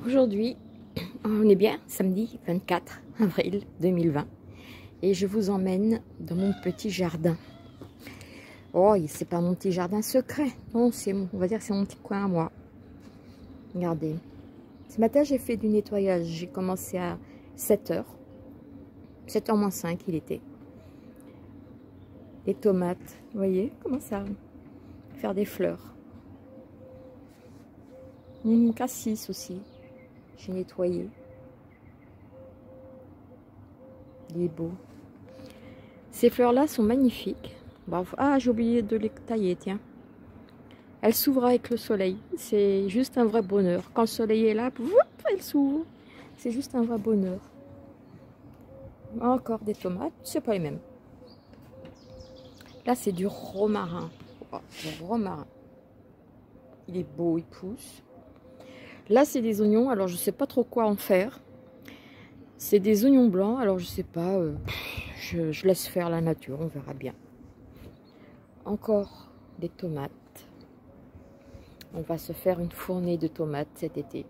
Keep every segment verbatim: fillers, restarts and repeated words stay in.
Aujourd'hui, on est bien samedi vingt-quatre avril deux mille vingt et je vous emmène dans mon petit jardin. Oh, c'est pas mon petit jardin secret, non, c'est, on va dire que c'est mon petit coin à moi. Regardez, ce matin j'ai fait du nettoyage, j'ai commencé à sept heures, sept heures moins cinq il était. Les tomates, vous voyez, comment ça faire des fleurs. Mon cassis aussi, j'ai nettoyé. Il est beau. Ces fleurs-là sont magnifiques. Bon, ah, j'ai oublié de les tailler, tiens. Elles s'ouvrent avec le soleil. C'est juste un vrai bonheur. Quand le soleil est là, elles s'ouvrent. C'est juste un vrai bonheur. Encore des tomates, c'est pas les mêmes. Là, c'est du romarin. Oh, le romarin. Il est beau, il pousse. Là, c'est des oignons. Alors, je sais pas trop quoi en faire. C'est des oignons blancs. Alors, je sais pas. Euh, je, je laisse faire la nature. On verra bien. Encore des tomates. On va se faire une fournée de tomates cet été.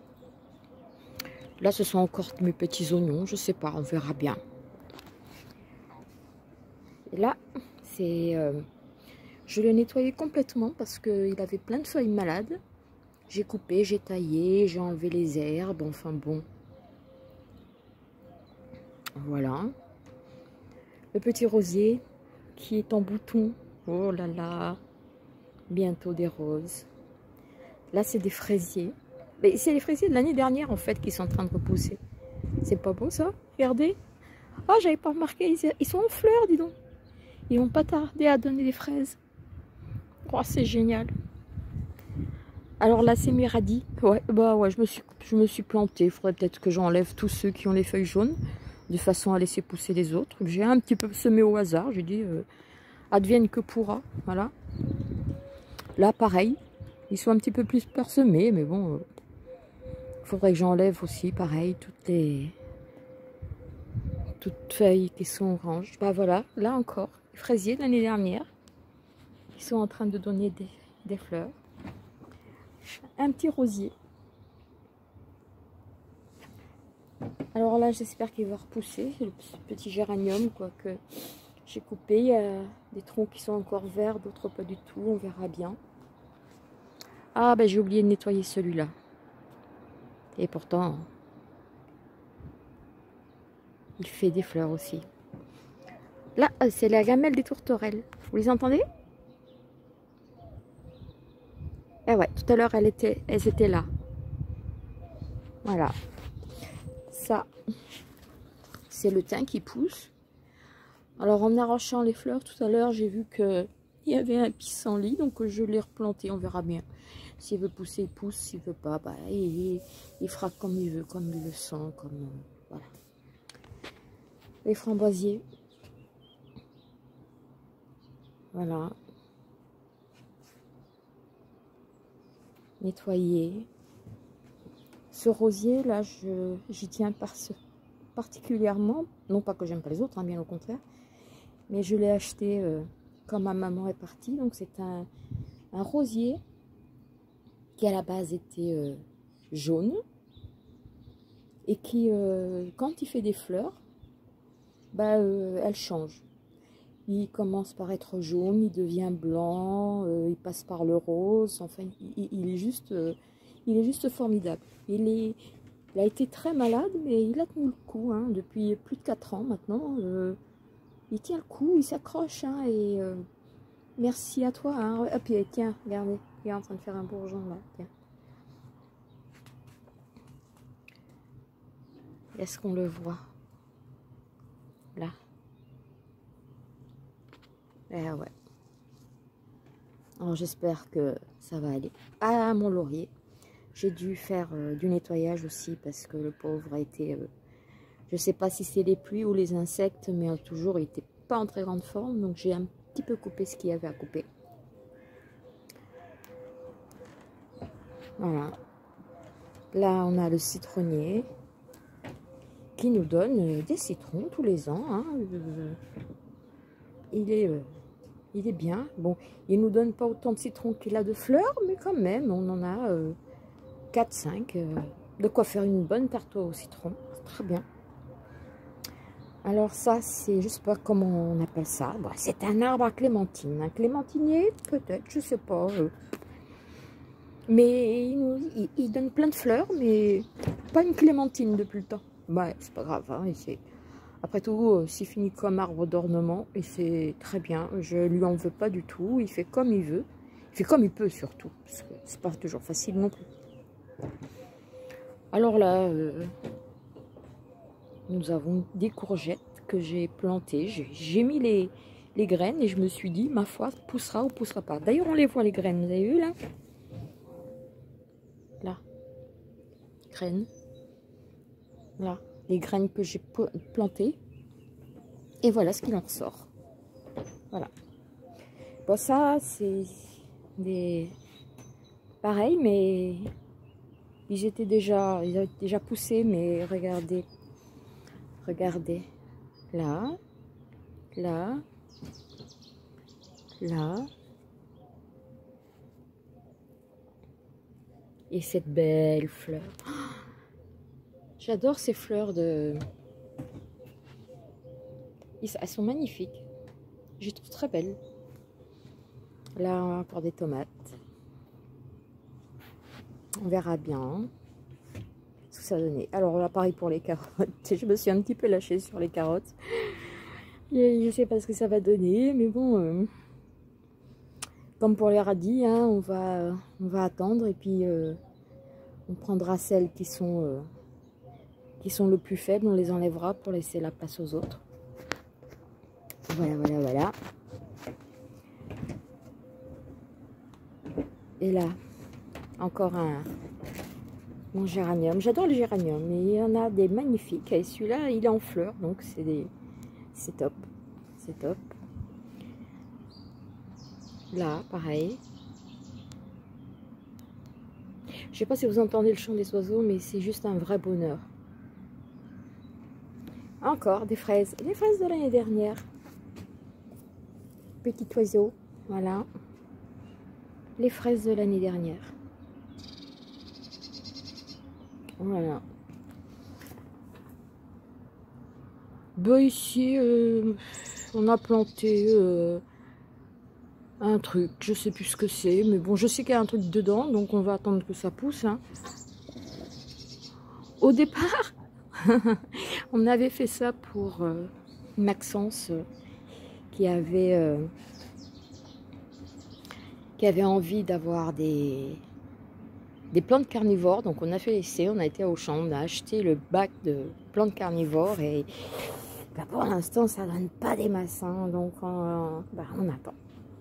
Là, ce sont encore mes petits oignons. Je sais pas. On verra bien. Et là, c'est... Euh, je l'ai nettoyé complètement parce qu'il avait plein de feuilles malades. J'ai coupé, j'ai taillé, j'ai enlevé les herbes. Enfin bon. Voilà. Le petit rosier qui est en bouton. Oh là là. Bientôt des roses. Là, c'est des fraisiers. Mais c'est les fraisiers de l'année dernière, en fait, qui sont en train de repousser. C'est pas beau, ça? Regardez. Ah, oh, j'avais pas remarqué. Ils sont en fleurs, dis donc. Ils vont pas tarder à donner des fraises. Oh, c'est génial. Alors là, c'est mes radis. Ouais, bah ouais, je me suis, je me suis plantée. Il faudrait peut-être que j'enlève tous ceux qui ont les feuilles jaunes, de façon à laisser pousser les autres. J'ai un petit peu semé au hasard. J'ai dit, euh, advienne que pourra. Voilà. Là, pareil. Ils sont un petit peu plus parsemés, mais bon, il euh, faudrait que j'enlève aussi, pareil, toutes les toutes feuilles qui sont oranges. Bah voilà, là encore, les fraisiers de l'année dernière, qui sont en train de donner des, des fleurs. Un petit rosier. Alors là, j'espère qu'il va repousser, le petit géranium, quoi, que j'ai coupé. Il y a des troncs qui sont encore verts, d'autres pas du tout, on verra bien. Ah ben j'ai oublié de nettoyer celui-là. Et pourtant, il fait des fleurs aussi. Là, c'est la gamelle des tourterelles. Vous les entendez? Eh ouais, tout à l'heure, elles étaient, elles étaient là. Voilà. Ça, c'est le thym qui pousse. Alors, en arrachant les fleurs, tout à l'heure, j'ai vu qu'il y avait un pissenlit. Donc, je l'ai replanté. On verra bien. S'il veut pousser, il pousse. S'il veut pas, bah, il, il fera comme il veut, comme il le sent. Comme, euh, voilà. Les framboisiers. Voilà. Nettoyer. Ce rosier, là, j'y tiens par ce, particulièrement. Non pas que j'aime pas les autres, hein, bien au contraire. Mais je l'ai acheté euh, quand ma maman est partie. Donc, c'est un, un rosier qui, à la base, était euh, jaune. Et qui, euh, quand il fait des fleurs, bah, euh, elle change. Il commence par être jaune, il devient blanc, euh, il passe par le rose. Enfin, il, il est juste, euh, il est juste formidable. Il, est, il a été très malade, mais il a tenu le coup hein, depuis plus de quatre ans maintenant. Euh, il tient le coup, il s'accroche. Hein, et euh, merci à toi. Hein. Ah, puis tiens, regardez, il est en train de faire un bourgeon là. Tiens. Est-ce qu'on le voit? Là. Eh ouais. Alors j'espère que ça va aller. Ah, mon laurier. J'ai dû faire euh, du nettoyage aussi parce que le pauvre a été... Euh, je ne sais pas si c'est les pluies ou les insectes, mais euh, toujours il n'était pas en très grande forme. Donc j'ai un petit peu coupé ce qu'il y avait à couper. Voilà. Là, on a le citronnier qui nous donne euh, des citrons tous les ans. Hein. Euh, il est... Euh, Il est bien. Bon, il ne nous donne pas autant de citrons qu'il a de fleurs, mais quand même, on en a euh, quatre cinq. Euh, de quoi faire une bonne tarte au citron. Très bien. Alors ça, c'est, je sais pas comment on appelle ça. Bon, c'est un arbre à clémentine. Un clémentinier, peut-être, je sais pas. Euh. Mais il, nous, il, il donne plein de fleurs, mais pas une clémentine depuis le temps. Bah, c'est pas grave. Hein, après tout, c'est fini comme arbre d'ornement et c'est très bien. Je lui en veux pas du tout. Il fait comme il veut. Il fait comme il peut surtout. Parce que c'est pas toujours facile non plus. Alors là, euh, nous avons des courgettes que j'ai plantées. J'ai mis les, les graines et je me suis dit, ma foi, poussera ou poussera pas. D'ailleurs, on les voit les graines. Vous avez vu là? Là. Graines. Là. Les graines que j'ai plantées. Et voilà ce qu'il en ressort. Voilà. Bon, ça, c'est des... pareil, mais ils étaient déjà, ils avaient déjà poussé, mais regardez. Regardez. Là. Là. Là. Et cette belle fleur. J'adore ces fleurs de... Elles sont magnifiques. Je les trouve très belles. Là, encore des tomates. On verra bien ce que ça va donner. Alors là, pareil pour les carottes. Je me suis un petit peu lâchée sur les carottes. Je ne sais pas ce que ça va donner, mais bon... Euh, comme pour les radis, hein, on, va, on va attendre et puis euh, on prendra celles qui sont... Euh, qui sont le plus faibles, on les enlèvera pour laisser la place aux autres. Voilà, voilà, voilà. Et là, encore un mon géranium. J'adore le géranium, mais il y en a des magnifiques. Et celui-là, il est en fleurs, donc c'est des, c'est top. C'est top. Là, pareil. Je sais pas si vous entendez le chant des oiseaux, mais c'est juste un vrai bonheur. Encore des fraises. Les fraises de l'année dernière. Petit oiseau. Voilà. Les fraises de l'année dernière. Voilà. Ben ici, euh, on a planté euh, un truc. Je sais plus ce que c'est. Mais bon, je sais qu'il y a un truc dedans. Donc on va attendre que ça pousse. Hein. Au départ... on avait fait ça pour euh, Maxence euh, qui avait euh, qui avait envie d'avoir des des plantes carnivores. Donc on a fait l'essai, on a été au champ, on a acheté le bac de plantes carnivores et bah, pour l'instant ça donne pas des masses, hein, donc euh, bah, on attend.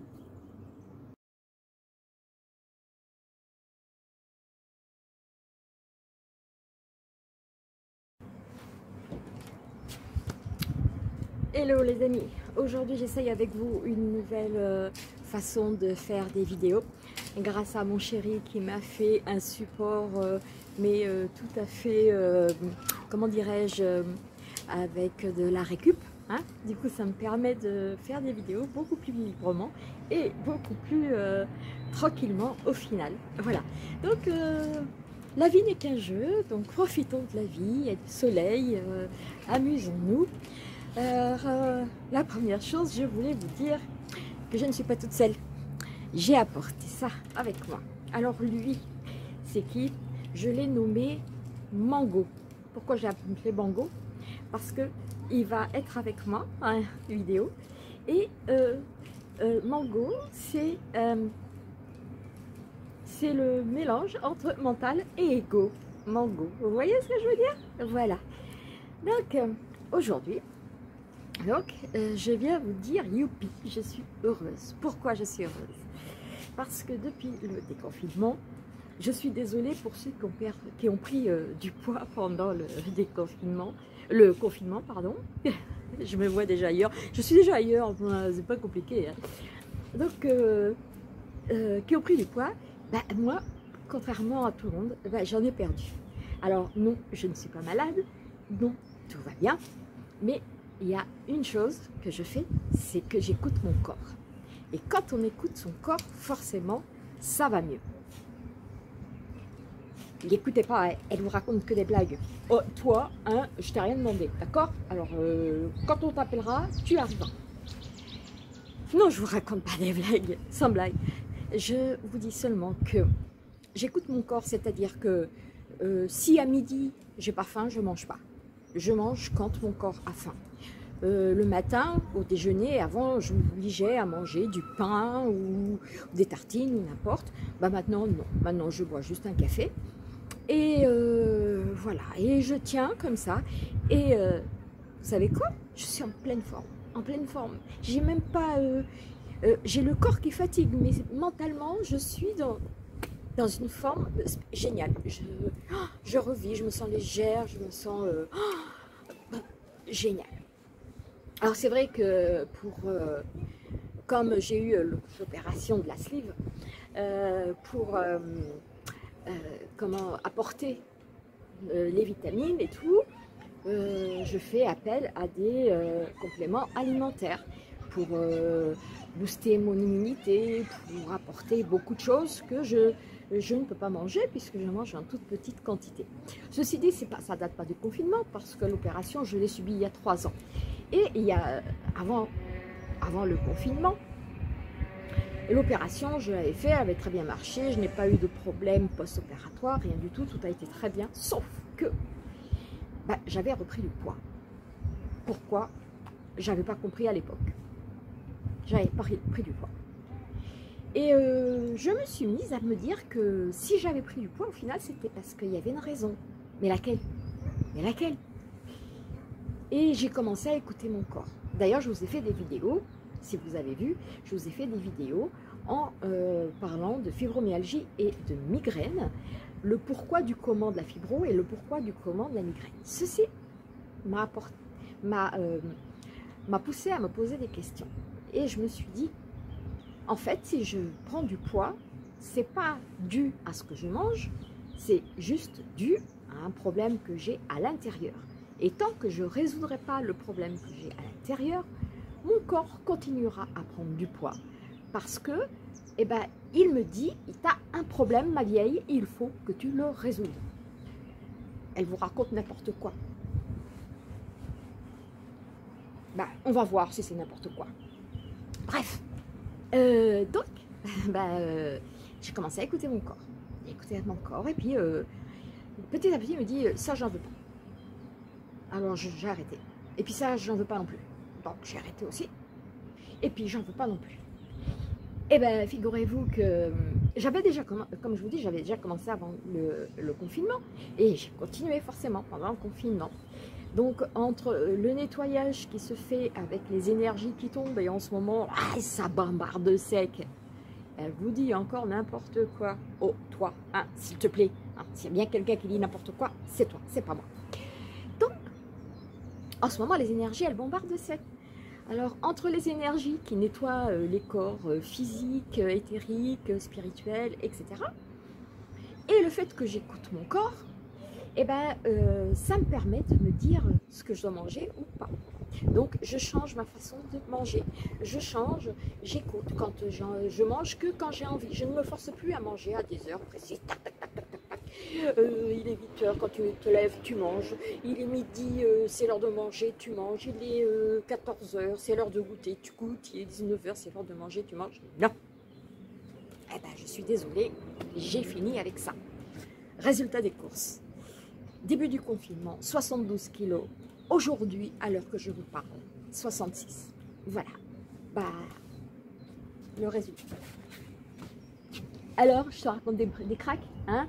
Hello les amis, aujourd'hui j'essaye avec vous une nouvelle euh, façon de faire des vidéos grâce à mon chéri qui m'a fait un support euh, mais euh, tout à fait, euh, comment dirais-je, euh, avec de la récup, hein. Du coup ça me permet de faire des vidéos beaucoup plus librement et beaucoup plus euh, tranquillement au final. Voilà, donc euh, la vie n'est qu'un jeu, donc profitons de la vie, il y a du soleil, euh, amusons-nous. Euh, euh, la première chose, je voulais vous dire que je ne suis pas toute seule. J'ai apporté ça avec moi. Alors lui, c'est qui? Je l'ai nommé Mango. Pourquoi j'ai appelé Mango? Parce que il va être avec moi en vidéo. Et euh, euh, Mango, c'est euh, c'est le mélange entre mental et ego. Mango. Vous voyez ce que je veux dire? Voilà. Donc euh, aujourd'hui, Donc, euh, je viens vous dire, youpi, je suis heureuse. Pourquoi je suis heureuse? Parce que depuis le déconfinement, je suis désolée pour ceux qui ont, per... qui ont pris euh, du poids pendant le déconfinement, le confinement, pardon. Je me vois déjà ailleurs. Je suis déjà ailleurs, c'est pas compliqué. Hein. Donc, euh, euh, qui ont pris du poids, bah, moi, contrairement à tout le monde, bah, j'en ai perdu. Alors, non, je ne suis pas malade, non, tout va bien, mais il y a une chose que je fais, c'est que j'écoute mon corps. Et quand on écoute son corps, forcément, ça va mieux. l'écoutez pas, elle, elle vous raconte que des blagues. Oh, toi, hein, je t'ai rien demandé, d'accord? Alors, euh, quand on t'appellera, tu arriveras. Non, je vous raconte pas des blagues, sans blague. Je vous dis seulement que j'écoute mon corps, c'est-à-dire que euh, si à midi, j'ai pas faim, je mange pas. Je mange quand mon corps a faim. Euh, le matin, au déjeuner, avant, je m'obligeais à manger du pain ou des tartines ou n'importe. Bah maintenant, non. Maintenant, je bois juste un café. Et euh, voilà. Et je tiens comme ça. Et euh, vous savez quoi? Je suis en pleine forme. En pleine forme. J'ai même pas... Euh, euh, j'ai le corps qui fatigue, mais mentalement, je suis dans, dans une forme géniale. Je, oh, je revis, je me sens légère, je me sens... Euh, oh, génial. Alors c'est vrai que pour, euh, comme j'ai eu l'opération de la sleeve, euh, pour euh, euh, comment apporter euh, les vitamines et tout, euh, je fais appel à des euh, compléments alimentaires pour euh, booster mon immunité, pour apporter beaucoup de choses que je, je ne peux pas manger puisque je mange en toute petite quantité. Ceci dit, c'est pas, ça ne date pas du confinement parce que l'opération, je l'ai subie il y a trois ans. Et il y a, avant, avant le confinement, l'opération, je l'avais fait, elle avait très bien marché, je n'ai pas eu de problème post-opératoire, rien du tout, tout a été très bien, sauf que bah, j'avais repris du poids. Pourquoi? J'avais pas compris à l'époque. J'avais pris, pris du poids. Et euh, je me suis mise à me dire que si j'avais pris du poids, au final, c'était parce qu'il y avait une raison. Mais laquelle? Mais laquelle? Et j'ai commencé à écouter mon corps. D'ailleurs, je vous ai fait des vidéos, si vous avez vu, je vous ai fait des vidéos en euh, parlant de fibromyalgie et de migraine, le pourquoi du comment de la fibro et le pourquoi du comment de la migraine. Ceci m'a euh, poussé à me poser des questions. Et je me suis dit, en fait, si je prends du poids, c'est pas dû à ce que je mange, c'est juste dû à un problème que j'ai à l'intérieur. Et tant que je ne résoudrai pas le problème que j'ai à l'intérieur, mon corps continuera à prendre du poids. Parce que, eh ben, il me dit, tu as un problème, ma vieille, il faut que tu le résoudes. Elle vous raconte n'importe quoi. Ben, on va voir si c'est n'importe quoi. Bref, euh, donc, ben, euh, j'ai commencé à écouter mon corps. Écouter mon corps, et puis, euh, petit à petit, il me dit, ça, j'en veux pas. Alors j'ai arrêté. Et puis ça, j'en veux pas non plus. Donc j'ai arrêté aussi. Et puis j'en veux pas non plus. Et bien, figurez-vous que j'avais déjà, comme je vous dis, j'avais déjà commencé avant le, le confinement. Et j'ai continué forcément pendant le confinement. Donc entre le nettoyage qui se fait avec les énergies qui tombent, et en ce moment, ah, ça bombarde sec. Elle vous dit encore n'importe quoi. Oh, toi, hein, s'il te plaît. Hein, s'il y a bien quelqu'un qui dit n'importe quoi, c'est toi, c'est pas moi. Donc, en ce moment, les énergies, elles bombardent sec. Alors, entre les énergies qui nettoient euh, les corps euh, physiques, euh, éthériques, euh, spirituels, et cetera, et le fait que j'écoute mon corps, eh ben, euh, ça me permet de me dire ce que je dois manger ou pas. Donc, je change ma façon de manger. Je change, j'écoute. Quand je mange que quand j'ai envie. Je ne me force plus à manger à des heures précises. Tac, tac, tac, tac, tac, tac. Euh, il est huit heures, quand tu te lèves, tu manges. Il est midi, euh, c'est l'heure de manger, tu manges. Il est euh, quatorze heures, c'est l'heure de goûter, tu goûtes. Il est dix-neuf heures, c'est l'heure de manger, tu manges. Non. Eh ben, je suis désolée, j'ai fini avec ça. Résultat des courses. Début du confinement, soixante-douze kilos. Aujourd'hui, à l'heure que je vous parle, soixante-six. Voilà. Bah, le résultat. Alors, je te raconte des, des cracks, hein?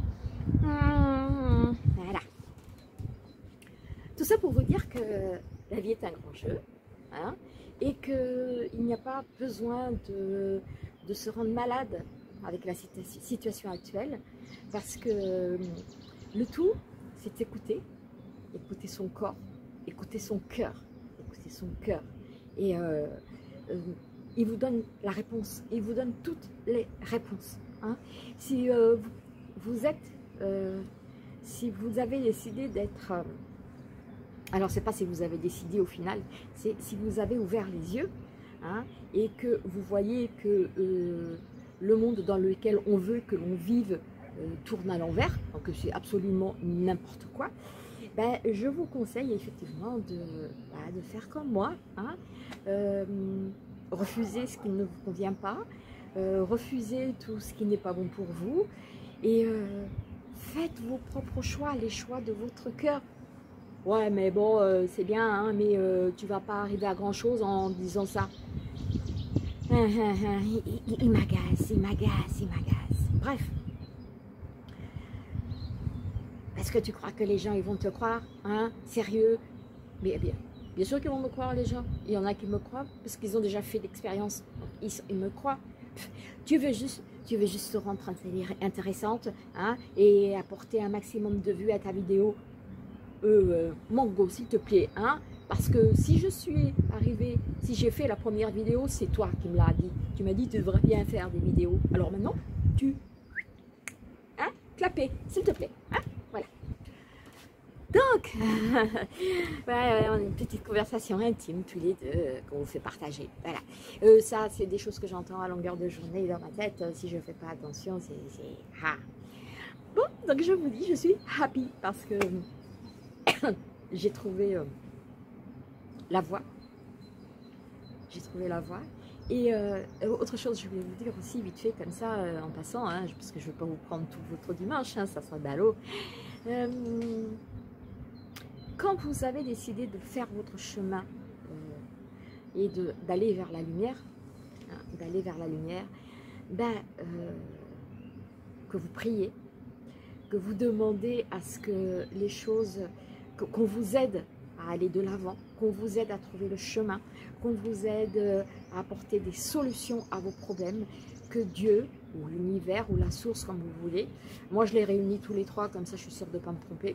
Mmh, voilà. Tout ça pour vous dire que la vie est un grand jeu, hein, et qu'il n'y a pas besoin de, de se rendre malade avec la situation actuelle, parce que le tout, c'est d'écouter, écouter son corps, écouter son cœur, écouter son cœur. Et euh, euh, il vous donne la réponse, il vous donne toutes les réponses. Hein. Si euh, vous, vous êtes, euh, si vous avez décidé d'être, euh, alors c'est pas si vous avez décidé au final, c'est si vous avez ouvert les yeux, hein, et que vous voyez que euh, le monde dans lequel on veut que l'on vive euh, tourne à l'envers, donc c'est absolument n'importe quoi, ben, je vous conseille effectivement de, bah, de faire comme moi, hein, euh, refuser ce qui ne vous convient pas, euh, refuser tout ce qui n'est pas bon pour vous, et euh, faites vos propres choix, les choix de votre cœur. Ouais, mais bon, euh, c'est bien, hein, mais euh, tu vas pas arriver à grand chose en disant ça. il il, il m'agace, il m'agace, il m'agace. Bref. Est-ce que tu crois que les gens ils vont te croire, hein? Sérieux? Mais bien, bien sûr qu'ils vont me croire, les gens. Il y en a qui me croient parce qu'ils ont déjà fait l'expérience. Ils, ils me croient. Tu veux juste, tu veux juste te rendre intéressante, hein, et apporter un maximum de vues à ta vidéo. Euh, euh, Mango, s'il te plaît, hein? Parce que si je suis arrivée, si j'ai fait la première vidéo, c'est toi qui me l'as dit. Tu m'as dit tu devrais bien faire des vidéos. Alors maintenant, tu, hein, clapez, s'il te plaît, hein? Voilà. Donc, ouais, on a une petite conversation intime tous les deux euh, qu'on vous fait partager. Voilà. Euh, ça, c'est des choses que j'entends à longueur de journée dans ma tête. Si je ne fais pas attention, c'est... Ah. Bon, donc je vous dis, je suis happy parce que j'ai trouvé euh, la voie. J'ai trouvé la voie. Et euh, autre chose, je voulais vous dire aussi, vite fait, comme ça, euh, en passant, hein, parce que je ne veux pas vous prendre tout votre dimanche, hein, ça sera ballot. Euh, quand vous avez décidé de faire votre chemin euh, et d'aller vers la lumière, hein, d'aller vers la lumière, ben, euh, que vous priez, que vous demandez à ce que les choses, qu'on vous aide à aller de l'avant, qu'on vous aide à trouver le chemin, qu'on vous aide à apporter des solutions à vos problèmes, que Dieu, ou l'univers, ou la source, comme vous voulez, moi je les réunis tous les trois, comme ça je suis sûre de ne pas me tromper,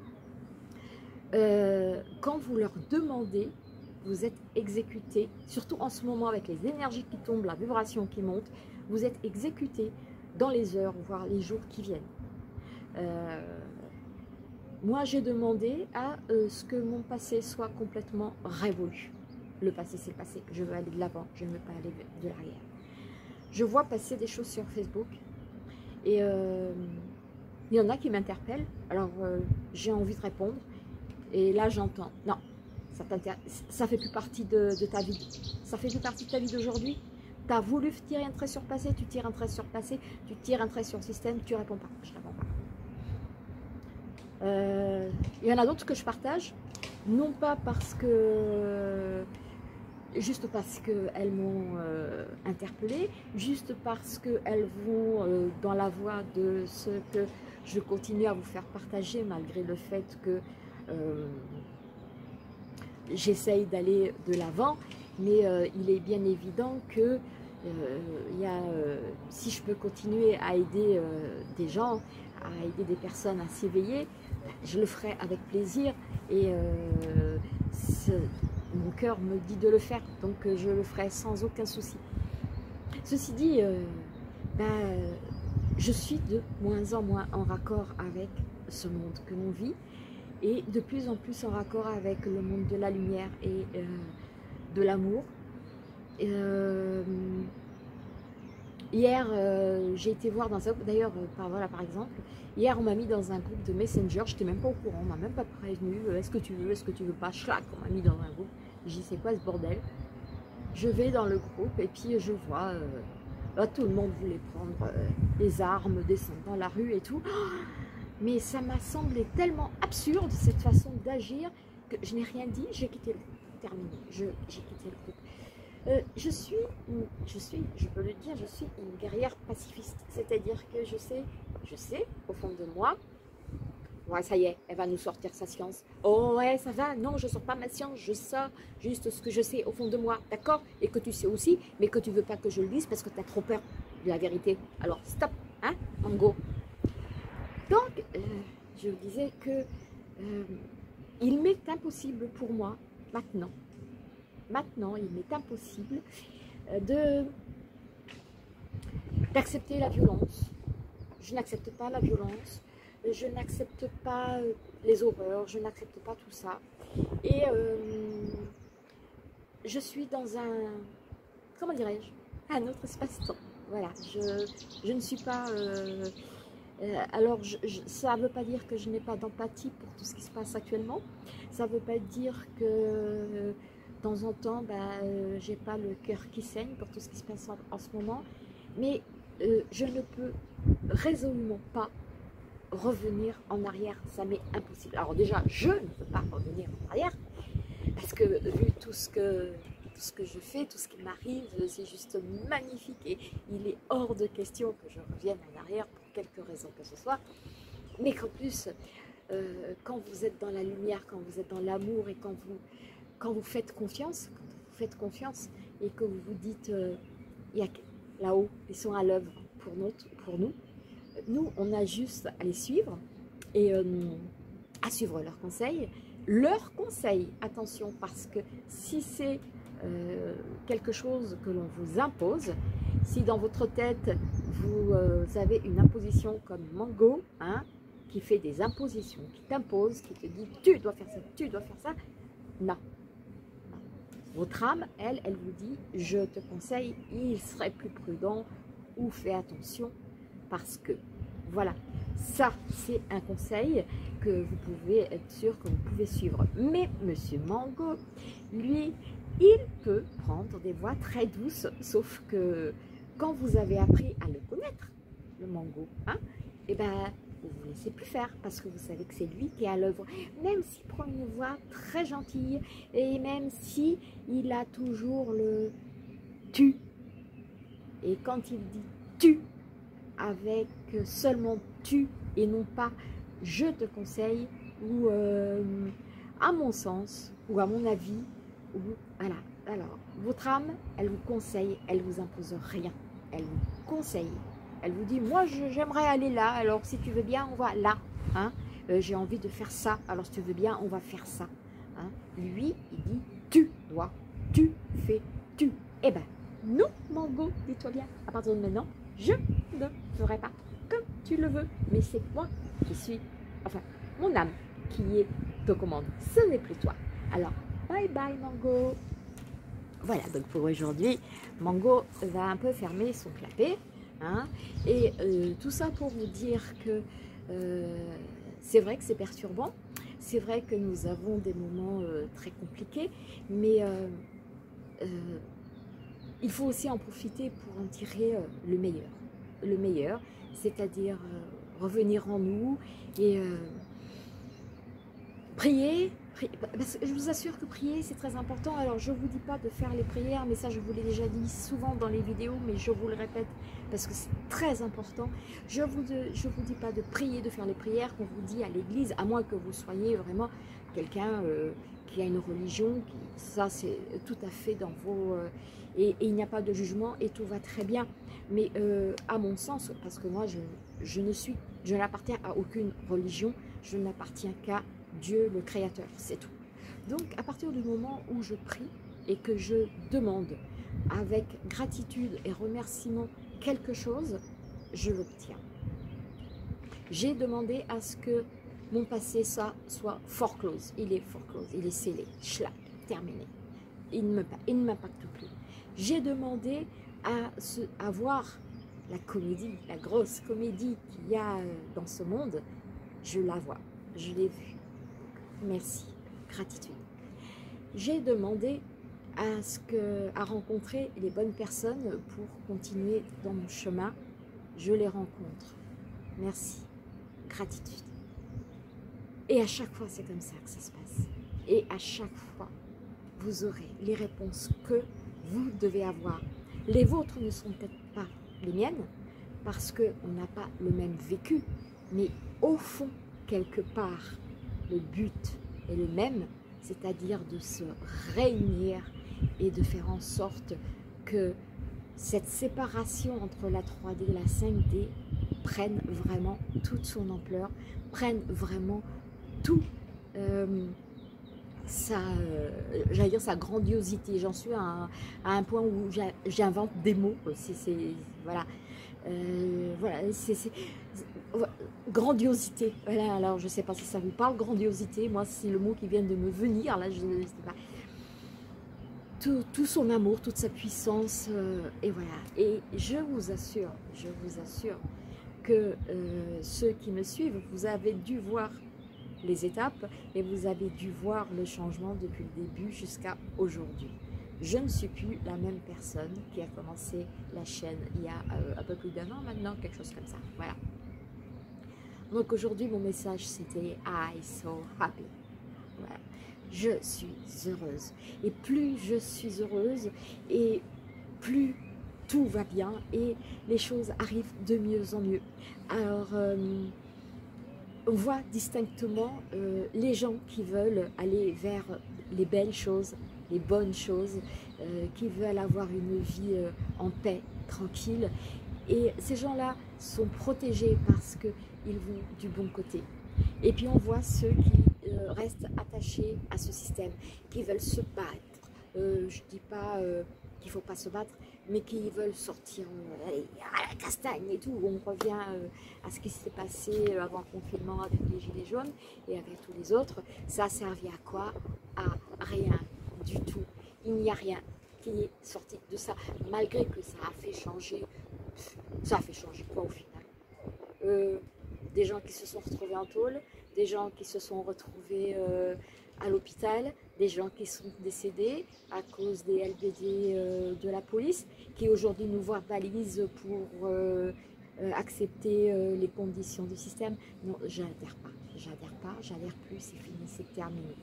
euh, quand vous leur demandez, vous êtes exécuté, surtout en ce moment avec les énergies qui tombent, la vibration qui monte, vous êtes exécuté dans les heures, voire les jours qui viennent. Euh, moi j'ai demandé à euh, ce que mon passé soit complètement révolu. Le passé c'est le passé, je veux aller de l'avant, je ne veux pas aller de l'arrière. Je vois passer des choses sur Facebook et euh, il y en a qui m'interpellent, alors euh, j'ai envie de répondre et là j'entends, non, ça ça fait plus partie de, de ta vie, ça fait plus partie de ta vie d'aujourd'hui. Tu as voulu tirer un trait sur passé, tu tires un trait sur passé, tu tires un trait sur système, tu réponds pas, je réponds pas. Euh, il y en a d'autres que je partage, non pas parce que, juste parce qu'elles m'ont euh, interpellée, juste parce qu'elles vont euh, dans la voie de ce que je continue à vous faire partager, malgré le fait que euh, j'essaye d'aller de l'avant, mais euh, il est bien évident que euh, y a, euh, si je peux continuer à aider euh, des gens, à aider des personnes à s'éveiller, je le ferai avec plaisir et euh, mon cœur me dit de le faire, donc je le ferai sans aucun souci. Ceci dit, euh, ben, je suis de moins en moins en raccord avec ce monde que l'on vit et de plus en plus en raccord avec le monde de la lumière et euh, de l'amour. Euh, hier, euh, j'ai été voir dans un groupe, d'ailleurs, euh, par, voilà, par exemple, hier on m'a mis dans un groupe de Messenger, je n'étais même pas au courant, on m'a même pas prévenu, euh, est-ce que tu veux, est-ce que tu veux pas, schlac, on m'a mis dans un groupe, j'ai dit c'est quoi ce bordel? Je vais dans le groupe et puis je vois, euh, là, tout le monde voulait prendre euh, les armes, descendre dans la rue et tout, mais ça m'a semblé tellement absurde cette façon d'agir que je n'ai rien dit, j'ai quitté le groupe, terminé, j'ai quitté le groupe. Euh, je suis, je suis, je peux le dire, je suis une guerrière pacifiste. C'est-à-dire que je sais, je sais, au fond de moi, ouais, ça y est, elle va nous sortir sa science. Oh ouais, ça va, non, je ne sors pas ma science, je sors juste ce que je sais au fond de moi, d'accord? Et que tu sais aussi, mais que tu ne veux pas que je le dise parce que tu as trop peur de la vérité. Alors, stop, hein, Mango. Donc, euh, je vous disais que euh, il m'est impossible pour moi, maintenant, Maintenant, il m'est impossible de d'accepter la violence. Je n'accepte pas la violence, je n'accepte pas les horreurs, je n'accepte pas tout ça. Et euh, je suis dans un, comment dirais-je, un autre espace-temps. Voilà, je, je ne suis pas euh, Euh, alors, je, je, ça ne veut pas dire que je n'ai pas d'empathie pour tout ce qui se passe actuellement. Ça ne veut pas dire que euh, de temps en temps, bah, euh, j'ai pas le cœur qui saigne pour tout ce qui se passe en, en ce moment. Mais euh, je ne peux résolument pas revenir en arrière. Ça m'est impossible. Alors déjà, je ne peux pas revenir en arrière parce que vu tout ce que... tout ce que je fais, tout ce qui m'arrive, c'est juste magnifique et il est hors de question que je revienne en arrière pour quelque raison que ce soit, mais qu'en plus, euh, quand vous êtes dans la lumière, quand vous êtes dans l'amour et quand vous, quand vous faites confiance, quand vous faites confiance et que vous vous dites, euh, il y a là-haut, ils sont à l'œuvre pour, pour nous, nous, on a juste à les suivre et euh, à suivre leurs conseils, leurs conseils, attention, parce que si c'est Euh, quelque chose que l'on vous impose, si dans votre tête vous euh, avez une imposition comme Mango, hein, qui fait des impositions, qui t'impose, qui te dit tu dois faire ça, tu dois faire ça, non. non. Votre âme, elle, elle vous dit je te conseille, il serait plus prudent ou fais attention parce que, voilà, ça c'est un conseil que vous pouvez être sûr que vous pouvez suivre. Mais Monsieur Mango, lui, il peut prendre des voies très douces, sauf que quand vous avez appris à le connaître, le Mango, hein, et ben, vous ne vous laissez plus faire parce que vous savez que c'est lui qui est à l'œuvre. Même s'il prend une voix très gentille et même si il a toujours le tu. Et quand il dit tu, avec seulement tu et non pas je te conseille ou euh, à mon sens ou à mon avis, ou voilà. Alors votre âme, elle vous conseille, elle vous impose rien, elle vous conseille, elle vous dit moi j'aimerais aller là, alors si tu veux bien on va là, hein, euh, j'ai envie de faire ça, alors si tu veux bien on va faire ça, hein. Lui il dit tu dois, tu fais, tu, eh ben non Mango, dis-toi bien, à partir de maintenant je ne ferai pas comme tu le veux, mais c'est moi qui suis, enfin mon âme qui est aux commandes, ce n'est plus toi. Alors bye bye Mango. Voilà, donc pour aujourd'hui, Mango va un peu fermer son clapet, hein, et euh, tout ça pour vous dire que euh, c'est vrai que c'est perturbant, c'est vrai que nous avons des moments euh, très compliqués, mais euh, euh, il faut aussi en profiter pour en tirer euh, le meilleur, le meilleur, c'est-à-dire euh, revenir en nous et euh, prier. Parce que je vous assure que prier c'est très important. Alors je ne vous dis pas de faire les prières, mais ça je vous l'ai déjà dit souvent dans les vidéos, mais je vous le répète parce que c'est très important. Je ne vous, je vous dis pas de prier, de faire les prières qu'on vous dit à l'église, à moins que vous soyez vraiment quelqu'un euh, qui a une religion, qui, ça c'est tout à fait dans vos... Euh, et, et il n'y a pas de jugement et tout va très bien. Mais euh, à mon sens, parce que moi je, je ne suis, je n'appartiens à aucune religion, je n'appartiens qu'à Dieu le Créateur, c'est tout. Donc à partir du moment où je prie et que je demande avec gratitude et remerciement quelque chose, je l'obtiens. J'ai demandé à ce que mon passé ça soit foreclose, il est foreclose, il est scellé, schlack, terminé, il ne m'impacte plus. J'ai demandé à, ce, à voir la comédie, la grosse comédie qu'il y a dans ce monde, je la vois, je l'ai vue. Merci, gratitude. J'ai demandé à, ce que, à rencontrer les bonnes personnes pour continuer dans mon chemin. Je les rencontre. Merci, gratitude. Et à chaque fois, c'est comme ça que ça se passe. Et à chaque fois, vous aurez les réponses que vous devez avoir. Les vôtres ne sont peut-être pas les miennes, parce qu'on n'a pas le même vécu, mais au fond, quelque part, le but est le même, c'est-à-dire de se réunir et de faire en sorte que cette séparation entre la trois D et la cinq D prenne vraiment toute son ampleur, prenne vraiment tout euh, sa, euh, j'allais dire sa grandiosité. J'en suis à un, à un point où j'invente des mots, c'est, c'est, voilà, euh, voilà, c'est, c'est grandiosité, voilà. Alors je sais pas si ça vous parle, grandiosité, moi c'est le mot qui vient de me venir, là je ne sais pas. Tout, tout son amour, toute sa puissance, euh, et voilà. Et je vous assure, je vous assure que euh, ceux qui me suivent, vous avez dû voir les étapes et vous avez dû voir le changement depuis le début jusqu'à aujourd'hui. Je ne suis plus la même personne qui a commencé la chaîne il y a euh, un peu plus d'un an maintenant, quelque chose comme ça. Voilà. Donc aujourd'hui, mon message, c'était « I so happy ». Voilà. Je suis heureuse. Et plus je suis heureuse, et plus tout va bien, et les choses arrivent de mieux en mieux. Alors, euh, on voit distinctement euh, les gens qui veulent aller vers les belles choses, les bonnes choses, euh, qui veulent avoir une vie euh, en paix, tranquille. Et ces gens-là sont protégés parce qu'ils vont du bon côté. Et puis on voit ceux qui euh, restent attachés à ce système, qui veulent se battre. Euh, je ne dis pas euh, qu'il ne faut pas se battre, mais qui veulent sortir euh, allez, à la castagne et tout. On revient euh, à ce qui s'est passé avant le confinement avec les gilets jaunes et avec tous les autres. Ça a servi à quoi? À rien du tout. Il n'y a rien qui est sorti de ça, malgré que ça a fait changer. Ça a fait changer quoi au final? euh, Des gens qui se sont retrouvés en tôle, des gens qui se sont retrouvés euh, à l'hôpital, des gens qui sont décédés à cause des L B D euh, de la police, qui aujourd'hui nous verbalisent pour euh, euh, accepter euh, les conditions du système. Non, j'adhère pas, j'adhère pas, j'adhère plus, c'est fini, c'est terminé.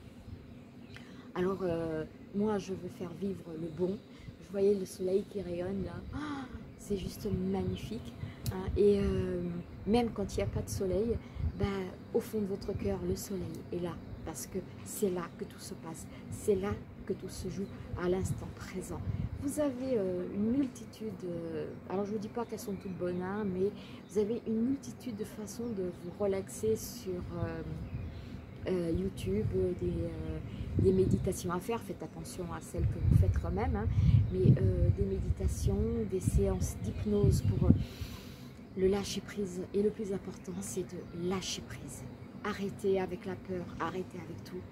Alors, euh, moi, je veux faire vivre le bon. Je voyais le soleil qui rayonne là. Ah, c'est juste magnifique. Hein, et euh, même quand il n'y a pas de soleil, ben, au fond de votre cœur, le soleil est là. Parce que c'est là que tout se passe. C'est là que tout se joue à l'instant présent. Vous avez euh, une multitude, euh, alors je ne vous dis pas qu'elles sont toutes bonnes, hein, mais vous avez une multitude de façons de vous relaxer sur euh, euh, YouTube, des, euh, des méditations à faire. Faites attention à celles que vous faites quand même, hein, mais euh, des méditations, des séances d'hypnose pour euh, le lâcher prise. Et le plus important, c'est de lâcher prise. Arrêtez avec la peur, arrêtez avec tout.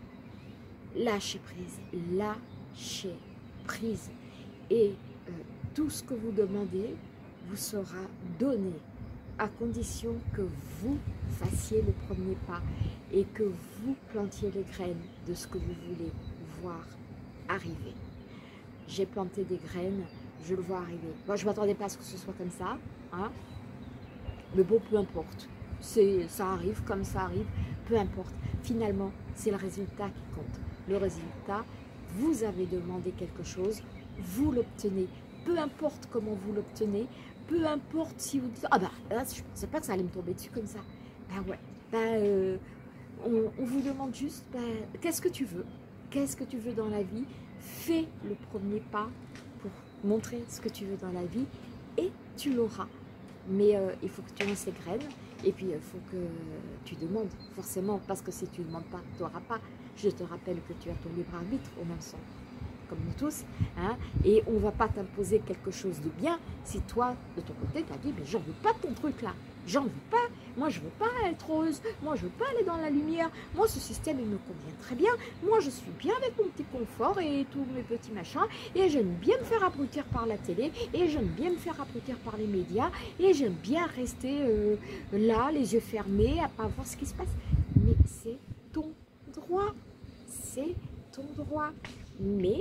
Lâchez prise, lâchez prise. Et euh, tout ce que vous demandez vous sera donné, à condition que vous fassiez le premier pas et que vous plantiez les graines de ce que vous voulez voir arriver. J'ai planté des graines, je le vois arriver. Moi, je ne m'attendais pas à ce que ce soit comme ça, hein. Mais bon, peu importe. Ça arrive comme ça arrive, peu importe. Finalement, c'est le résultat qui compte. Le résultat, vous avez demandé quelque chose, vous l'obtenez. Peu importe comment vous l'obtenez, peu importe si vous dites « Ah bah, là, je ne pensais pas que ça allait me tomber dessus comme ça. » Ben ouais, ben, euh, on, on vous demande juste ben, « Qu'est-ce que tu veux? Qu'est-ce que tu veux dans la vie ?» Fais le premier pas pour montrer ce que tu veux dans la vie et tu l'auras. Mais euh, il faut que tu lances ces graines et puis il euh, faut que tu demandes forcément, parce que si tu ne demandes pas, tu n'auras pas. Je te rappelle que tu as ton libre arbitre au même sens, comme nous tous, hein, et on ne va pas t'imposer quelque chose de bien si toi, de ton côté, tu as dit, mais j'en veux pas de ton truc là, j'en veux pas, moi je veux pas être heureuse, moi je veux pas aller dans la lumière, moi ce système il me convient très bien, moi je suis bien avec mon petit confort et tous mes petits machins, et j'aime bien me faire abrutir par la télé, et j'aime bien me faire abrutir par les médias, et j'aime bien rester euh, là, les yeux fermés, à pas voir ce qui se passe. Mais c'est ton droit, c'est ton droit, mais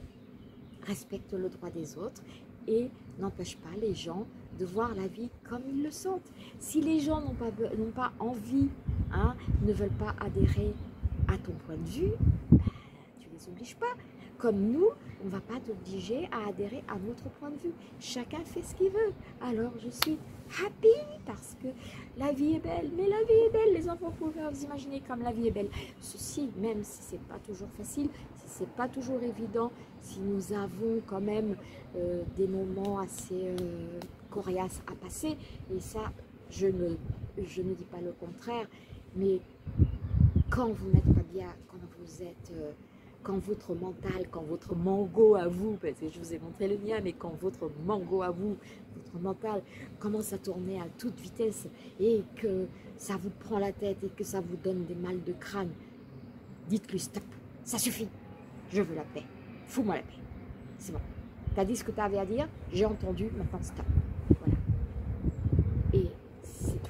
respecte le droit des autres et n'empêche pas les gens de voir la vie comme ils le sentent. Si les gens n'ont pas, n'ont pas envie, hein, ne veulent pas adhérer à ton point de vue, ben, tu ne les obliges pas. Comme nous, on ne va pas t'obliger à adhérer à notre point de vue. Chacun fait ce qu'il veut. Alors je suis happy parce que la vie est belle. Mais la vie est belle, les enfants, vous pouvez vous imaginer comme la vie est belle. Ceci, même si ce n'est pas toujours facile, si ce n'est pas toujours évident, si nous avons quand même euh, des moments assez euh, coriaces à passer, et ça, je ne, je ne dis pas le contraire, mais quand vous n'êtes pas bien, quand vous êtes... Euh, quand votre mental, quand votre mango à vous, parce que je vous ai montré le mien, mais quand votre mango à vous, votre mental commence à tourner à toute vitesse et que ça vous prend la tête et que ça vous donne des mal de crâne, dites-lui stop, ça suffit, je veux la paix, fous-moi la paix, c'est bon, t'as dit ce que tu avais à dire, j'ai entendu, maintenant stop, voilà. Et c'est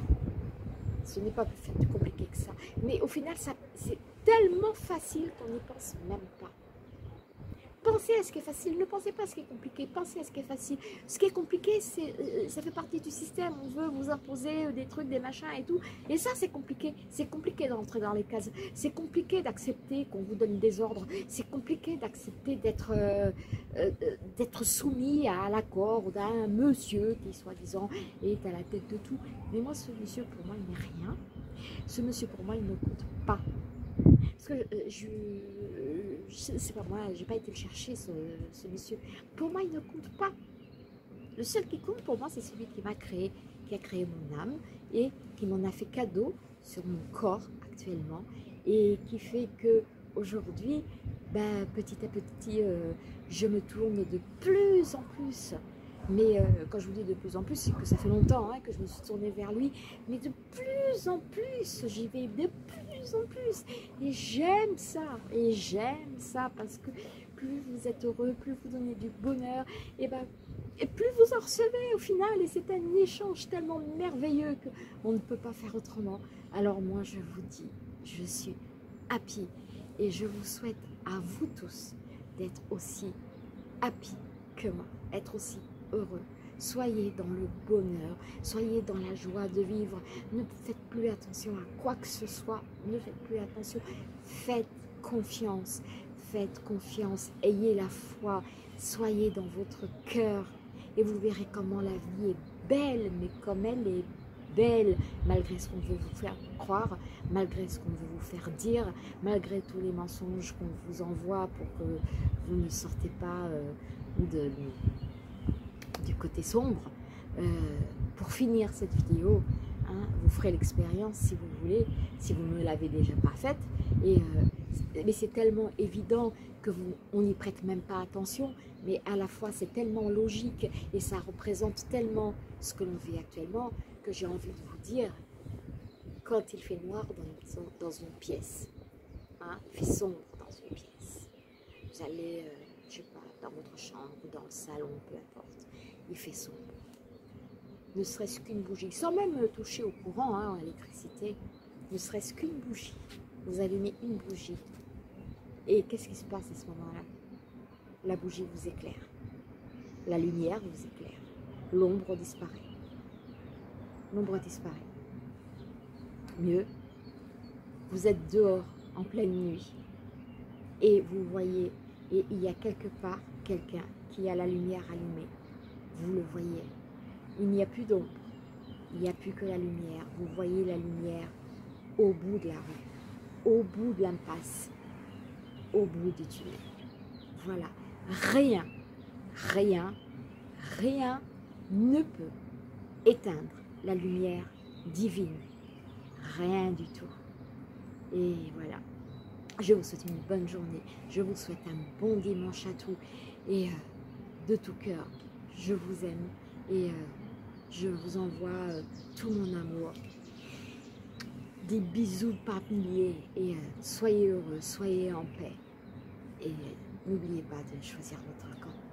ce n'est pas plus compliqué que ça. Mais au final, ça, c'est tellement facile qu'on n'y pense même pas. Pensez à ce qui est facile, ne pensez pas à ce qui est compliqué, pensez à ce qui est facile. Ce qui est compliqué, c'est, euh, ça fait partie du système, on veut vous imposer des trucs, des machins et tout. Et ça, c'est compliqué, c'est compliqué d'entrer dans les cases, c'est compliqué d'accepter qu'on vous donne des ordres, c'est compliqué d'accepter d'être euh, euh, d'être soumis à l'accord d'un monsieur qui, soi-disant, est à la tête de tout. Mais moi, ce monsieur, pour moi, il n'est rien. Ce monsieur, pour moi, il ne compte pas. Parce que je, je c'est pas moi, j'ai pas été le chercher, ce, ce monsieur. Pour moi, il ne compte pas. Le seul qui compte pour moi, c'est celui qui m'a créé, qui a créé mon âme et qui m'en a fait cadeau sur mon corps actuellement et qui fait que aujourd'hui, ben, petit à petit, euh, je me tourne de plus en plus. Mais euh, quand je vous dis de plus en plus, c'est que ça fait longtemps hein, que je me suis tournée vers lui. Mais de plus en plus, j'y vais de plus en plus. Et j'aime ça. Et j'aime ça parce que plus vous êtes heureux, plus vous donnez du bonheur, et, ben, et plus vous en recevez au final. Et c'est un échange tellement merveilleux qu'on ne peut pas faire autrement. Alors moi, je vous dis, je suis happy. Et je vous souhaite à vous tous d'être aussi happy que moi. Être aussi heureux, soyez dans le bonheur, soyez dans la joie de vivre, ne faites plus attention à quoi que ce soit, ne faites plus attention, faites confiance, faites confiance, ayez la foi, soyez dans votre cœur et vous verrez comment la vie est belle, mais comme elle est belle, malgré ce qu'on veut vous faire croire, malgré ce qu'on veut vous faire dire, malgré tous les mensonges qu'on vous envoie pour que vous ne sortez pas euh, de... du côté sombre. Euh, pour finir cette vidéo, hein, vous ferez l'expérience si vous voulez, si vous ne l'avez déjà pas faite. Et, euh, mais c'est tellement évident que vous, on n'y prête même pas attention, mais à la fois c'est tellement logique et ça représente tellement ce que l'on vit actuellement que j'ai envie de vous dire, quand il fait noir dans, dans une pièce, hein, il fait sombre dans une pièce, vous allez, euh, je sais pas, dans votre chambre ou dans le salon, peu importe, il fait sombre. Ne serait-ce qu'une bougie, sans même toucher au courant, hein, à l'électricité, ne serait-ce qu'une bougie. Vous allumez une bougie. Et qu'est-ce qui se passe à ce moment-là? La bougie vous éclaire. La lumière vous éclaire. L'ombre disparaît. L'ombre disparaît. Mieux, vous êtes dehors en pleine nuit. Et vous voyez, et il y a quelque part quelqu'un qui a la lumière allumée. Vous le voyez. Il n'y a plus d'ombre. Il n'y a plus que la lumière. Vous voyez la lumière au bout de la rue, au bout de l'impasse, au bout du tunnel. Voilà. Rien, rien, rien ne peut éteindre la lumière divine. Rien du tout. Et voilà. Je vous souhaite une bonne journée. Je vous souhaite un bon dimanche à tous. Et euh, de tout cœur, je vous aime. Et euh, je vous envoie euh, tout mon amour. Des bisous par milliers. Et euh, soyez heureux, soyez en paix. Et euh, n'oubliez pas de choisir votre camp.